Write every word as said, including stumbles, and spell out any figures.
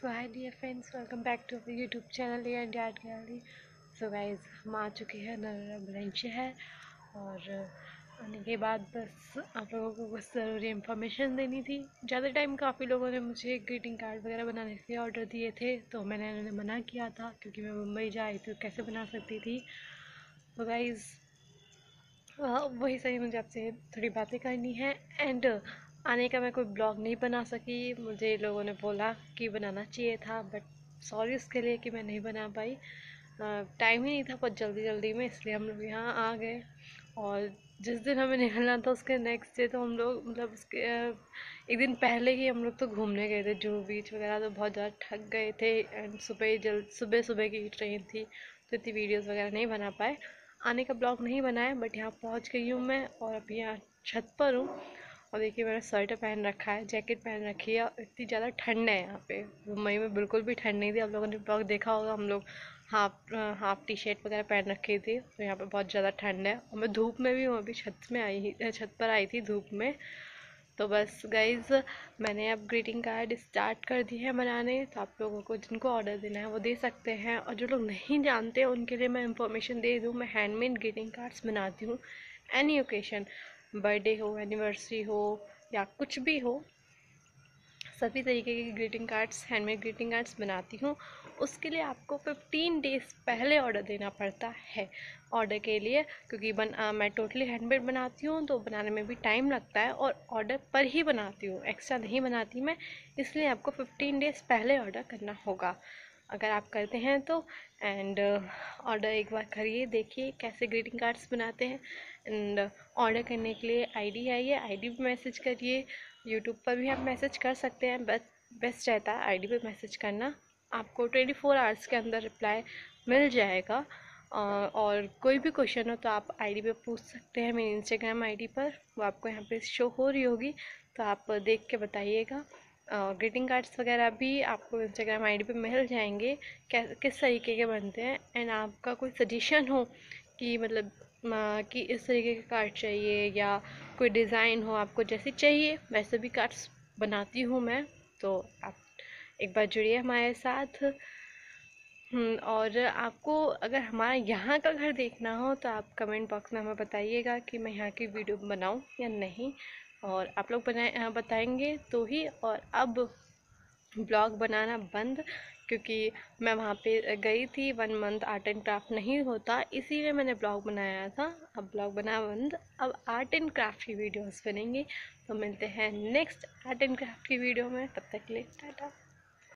So hi dear friends, welcome back to our YouTube channel air dad gallery. So guys हम आ चुके हैं Narmada branch है और आने के बाद बस आप लोगों को कुछ ज़रूरी इन्फॉर्मेशन देनी थी। ज़्यादा टाइम काफ़ी लोगों ने मुझे ग्रीटिंग कार्ड वगैरह बनाने के ऑर्डर दिए थे, तो मैंने उन्हें मना किया था क्योंकि मैं मुंबई जा आई तो कैसे बना सकती थी। तो गाइज़ वही सही, मुझे आपसे थोड़ी बातें करनी है। एंड आने का मैं कोई ब्लॉग नहीं बना सकी, मुझे लोगों ने बोला कि बनाना चाहिए था, बट सॉरी उसके लिए कि मैं नहीं बना पाई। टाइम ही नहीं था, बहुत जल्दी जल्दी में, इसलिए हम लोग यहाँ आ गए। और जिस दिन हमें निकलना था उसके नेक्स्ट डे तो हम लोग मतलब उसके एक दिन पहले ही हम लोग तो घूमने गए थे जूहू बीच वगैरह, तो बहुत ज़्यादा थक गए थे। एंड सुबह जल्द सुबह सुबह की ट्रेन थी तो इतनी वीडियोज़ वगैरह नहीं बना पाए, आने का ब्लॉग नहीं बनाया। बट यहाँ पहुँच गई हूँ मैं और अभी यहाँ छत पर हूँ। और देखिए मैंने स्वेटर पहन रखा है, जैकेट पहन रखी है। इतनी ज़्यादा ठंड है यहाँ पे, मुंबई में बिल्कुल भी ठंड नहीं थी। आप लोगों ने ब्लॉग देखा होगा, हम लोग हाफ हाफ टी शर्ट वगैरह पहन रखी थी। तो यहाँ पे बहुत ज़्यादा ठंड है और मैं धूप में भी हूँ, अभी छत में आई छत पर आई थी धूप में। तो बस गाइज मैंने अब ग्रीटिंग कार्ड स्टार्ट कर दी है बनाने, तो आप लोगों को जिनको ऑर्डर देना है वो दे सकते हैं। और जो लोग नहीं जानते उनके लिए मैं इंफॉर्मेशन दे दूँ, मैं हैंडमेड ग्रीटिंग कार्ड्स बनाती हूँ। एनी ओकेशन, बर्थडे हो, एनिवर्सरी हो या कुछ भी हो, सभी तरीके के greeting cards, handmade greeting cards बनाती हूँ। उसके लिए आपको फिफ्टीन डेज़ पहले ऑर्डर देना पड़ता है ऑर्डर के लिए, क्योंकि बन आ, मैं टोटली हैंडमेड बनाती हूँ तो बनाने में भी टाइम लगता है और ऑर्डर पर ही बनाती हूँ, एक्स्ट्रा नहीं बनाती मैं। इसलिए आपको फिफ्टीन डेज़ पहले ऑर्डर करना होगा अगर आप करते हैं तो। एंड ऑर्डर एक बार करिए, देखिए कैसे ग्रीटिंग कार्ड्स बनाते हैं। एंड ऑर्डर करने के लिए आईडी आइए, आईडी पे मैसेज करिए। यूट्यूब पर भी आप मैसेज कर सकते हैं, बस बेस्ट रहता है आईडी पे मैसेज करना। आपको ट्वेंटी फोर आवर्स के अंदर रिप्लाई मिल जाएगा। और कोई भी क्वेश्चन हो तो आप आईडी पे पूछ सकते हैं, मेरी इंस्टाग्राम आईडी पर, वो आपको यहाँ पे शो हो रही होगी, तो आप देख के बताइएगा। ग्रीटिंग कार्ड्स वगैरह भी आपको इंस्टाग्राम आईडी पे मिल जाएंगे, किस तरीके के बनते हैं। एंड आपका कोई सजेशन हो कि मतलब कि इस तरीके के कार्ड चाहिए या कोई डिज़ाइन हो आपको जैसे चाहिए वैसे भी कार्ड्स बनाती हूँ मैं, तो आप एक बार जुड़िए हमारे साथ। और आपको अगर हमारा यहाँ का घर देखना हो तो आप कमेंट बॉक्स में हमें बताइएगा कि मैं यहाँ की वीडियो बनाऊँ या नहीं, और आप लोग बनाए बताएंगे तो ही। और अब ब्लॉग बनाना बंद, क्योंकि मैं वहाँ पे गई थी one month, art and craft नहीं होता, इसीलिए मैंने ब्लॉग बनाया था। अब ब्लॉग बना बंद, अब आर्ट एंड क्राफ्ट की वीडियोस बनेंगी। तो मिलते हैं नेक्स्ट आर्ट एंड क्राफ्ट की वीडियो में, तब तक के लिए टाटा।